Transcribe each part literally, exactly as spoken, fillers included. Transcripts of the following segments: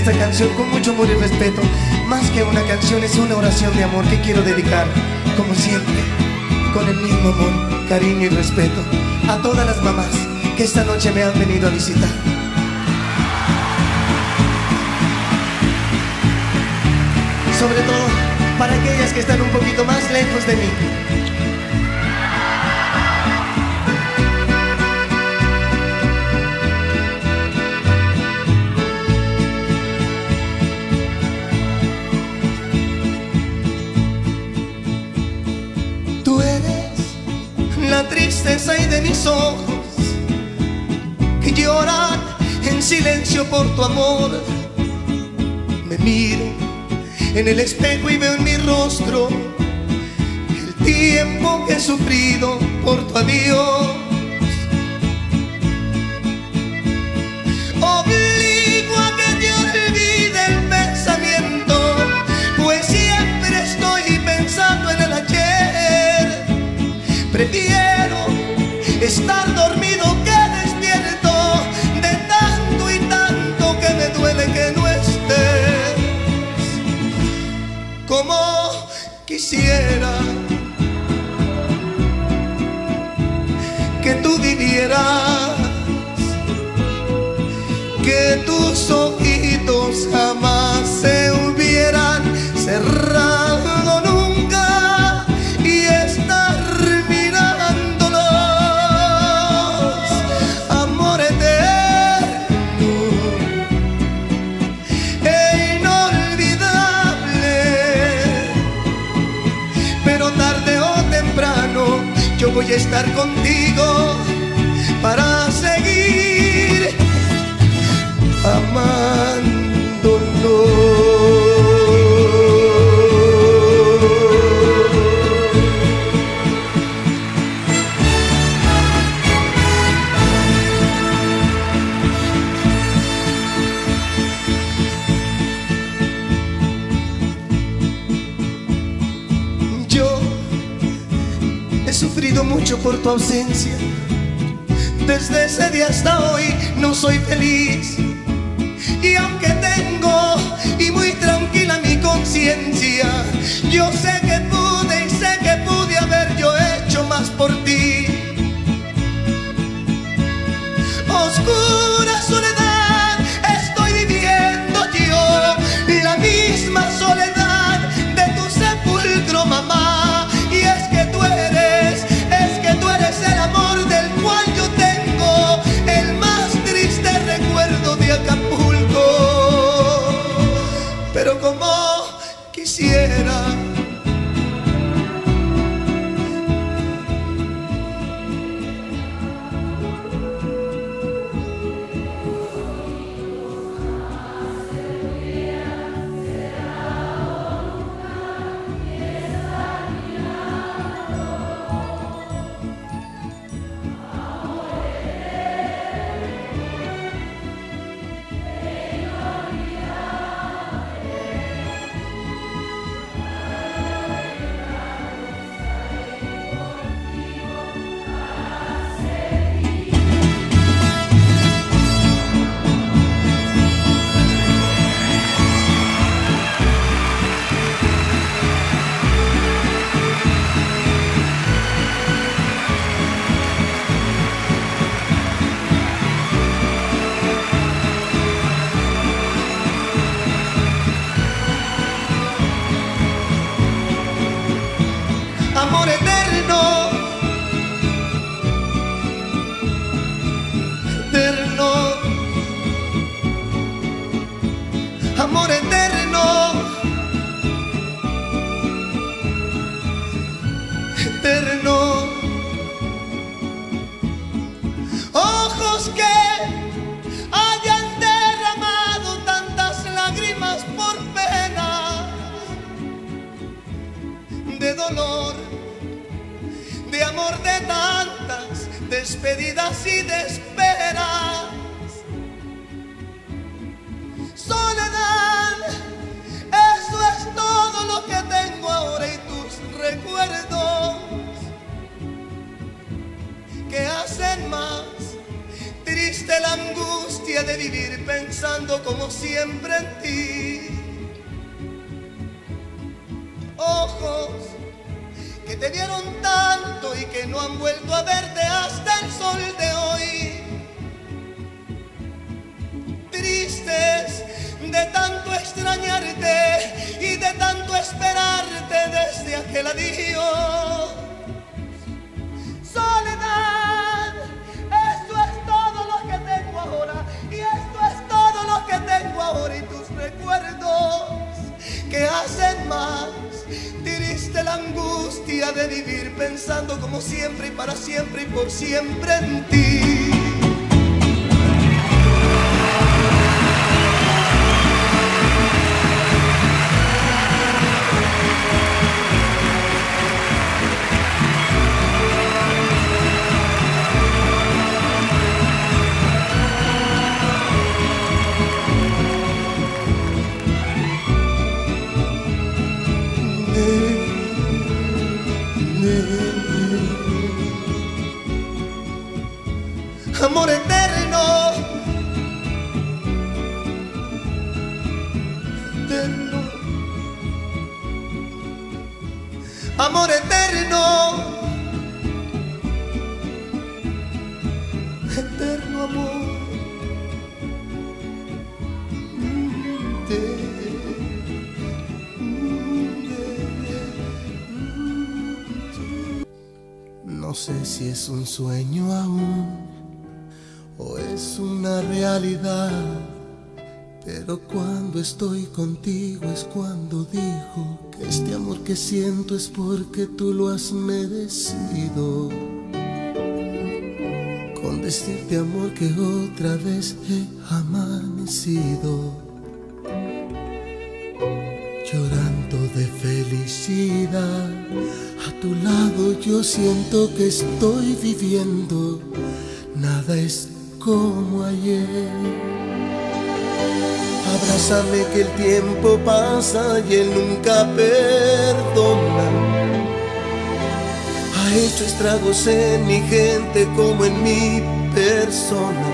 esta canción con mucho amor y respeto. Más que una canción, es una oración de amor que quiero dedicar, como siempre, con el mismo amor, cariño y respeto, a todas las mamás que esta noche me han venido a visitar. Sobre todo para aquellas que están un poquito más lejos de mí. Tú eres la tristeza y de mis ojos que lloran en silencio por tu amor. Me miro en el espejo y veo en mi rostro el tiempo que he sufrido por tu adiós. Obligo a que te olvide el pensamiento, pues siempre estoy pensando en el ayer. Prefiero estar dormido que despierto, de tanto y tanto que me duele que no estés. Como quisiera que tú vivieras, que tus ojitos jamás se hubieran cerrado nunca y estar mirándolos, amor eterno e inolvidable. Pero tarde o temprano yo voy a estar contigo para seguir amándonos. Yo he sufrido mucho por tu ausencia. Desde ese día hasta hoy no soy feliz. Y aunque tengo y muy tranquila mi conciencia, yo sé que pude y sé que pude haber yo hecho más por ti. Oscura soledad estoy viviendo yo, la misma soledad de tu sepulcro, mamá. Y es que tú eres, es que tú eres el amor del cual yo tengo el más triste recuerdo de Acapulco. Pero como quisiera amor eterno, eterno, amor eterno, eterno. Ojos que hayan derramado tantas lágrimas por pena, de dolor, de amor, de tantas despedidas y de esperas. Soledad, eso es todo lo que tengo ahora y tus recuerdos que hacen más triste Triste la angustia de vivir pensando como siempre en ti. Ojos que te vieron tanto y que no han vuelto a verte hasta el sol de hoy. Tristes de tanto extrañarte y de tanto esperarte desde aquel adiós. Soledad, esto es todo lo que tengo ahora, y esto es todo lo que tengo ahora, y tus recuerdos que hacen más triste la angustia de vivir pensando como siempre y para siempre y por siempre en ti. Amor eterno, eterno, amor eterno, eterno amor. No sé si es un sueño aún o es una realidad, pero cuando estoy contigo es cuando digo que este amor que siento es porque tú lo has merecido. Con decirte amor que otra vez he amanecido, llorando de felicidad. A tu lado yo siento que estoy viviendo, nada es como ayer. Abrázame que el tiempo pasa y él nunca perdona. Ha hecho estragos en mi gente como en mi persona.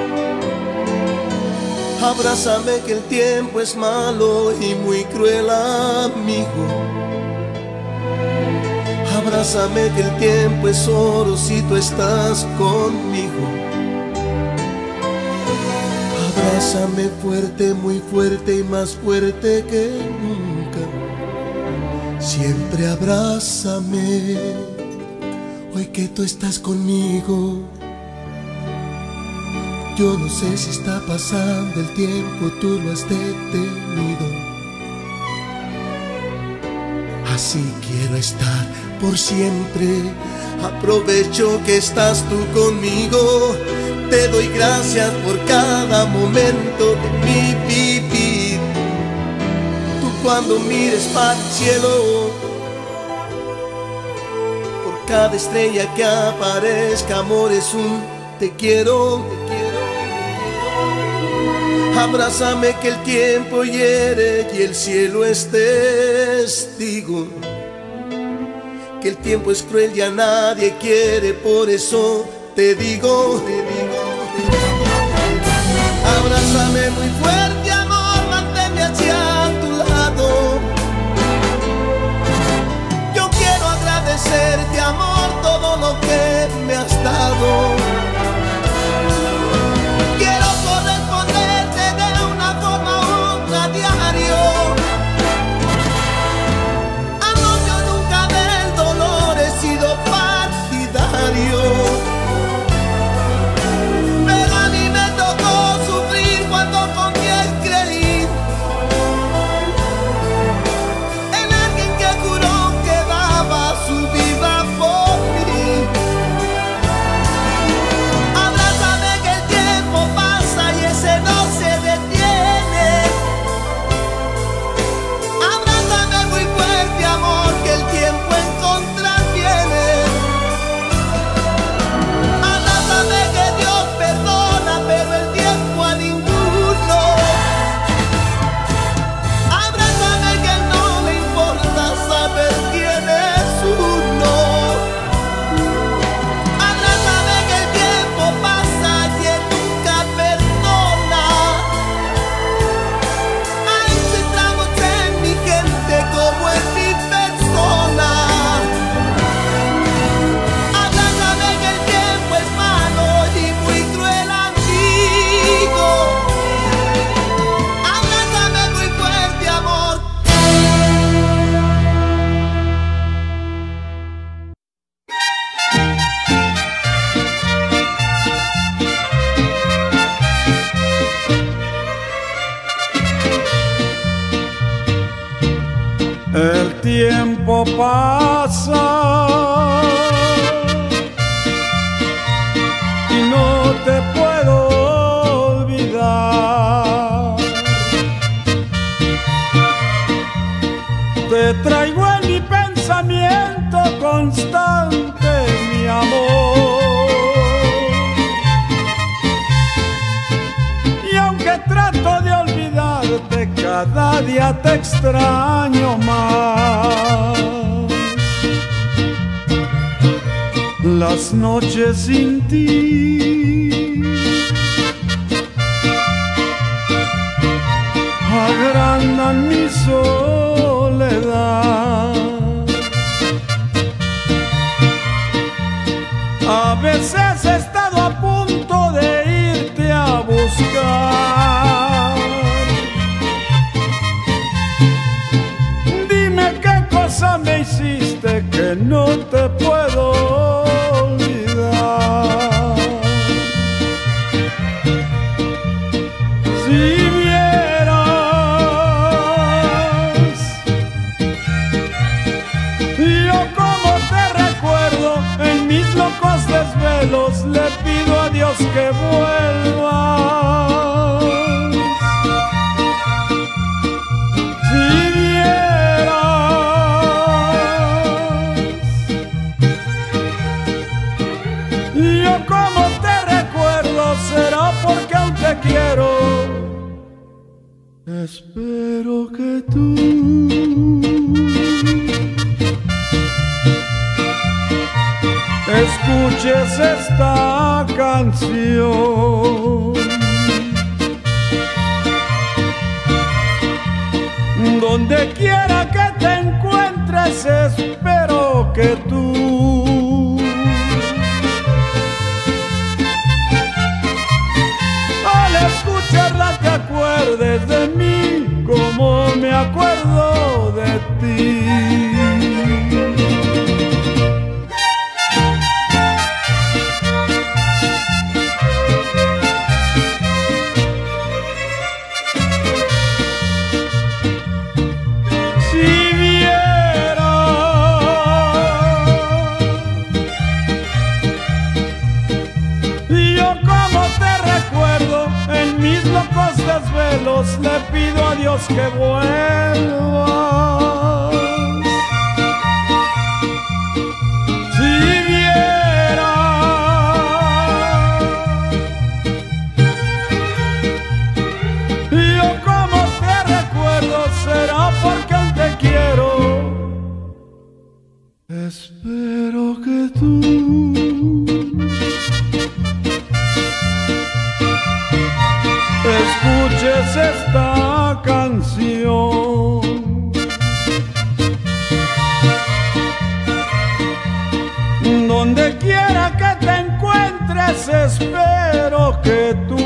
Abrázame que el tiempo es malo y muy cruel amigo. Abrázame que el tiempo es oro si tú estás conmigo. Abrázame fuerte, muy fuerte y más fuerte que nunca. Siempre abrázame, hoy que tú estás conmigo. Yo no sé si está pasando el tiempo, tú lo has detenido. Así quiero estar por siempre. Aprovecho que estás tú conmigo. Te doy gracias por cada momento de mi vivir. Tú cuando mires para el cielo, por cada estrella que aparezca, amor, es un te quiero, te quiero. Abrázame que el tiempo hiere y el cielo es testigo. Que el tiempo es cruel y a nadie quiere, por eso te digo, te digo, te digo. Abrázame muy fuerte, amor, manténme hacia tu lado. Yo quiero agradecerte, amor, todo lo que me has dado. Quiero corresponderte de una forma u otra diario. Amor, yo nunca del dolor he sido partidario. Pero a mí me tocó sufrir cuando con mi El tiempo pasa y no te puedo olvidar. Te traigo en mi pensamiento constante, mi amor. Y aunque trato de olvidarte, cada día te extraño más. Las noches sin ti agrandan mi soledad. A veces he estado a punto de irte a buscar. Dime qué cosa me hiciste que no te puedo olvidar. Si vieras yo como te recuerdo en mis locos desvelos, le pido a Dios que vuelvas. Si vieras yo como te recuerdo, será porque aún te quiero. Espero que tú escuches esta canción, donde quiera que te encuentres, espero que tú al escucharla te acuerdes de mí como me acuerdo de ti. Le pido a Dios que vuelvas. Si vieras yo como te recuerdo, será porque aún te quiero. Espero que tú escuches esta canción, donde quiera que te encuentres, espero que tú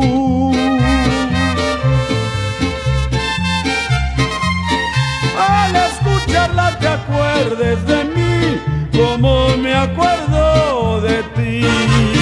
al escucharla te acuerdes de mí como me acuerdo de ti.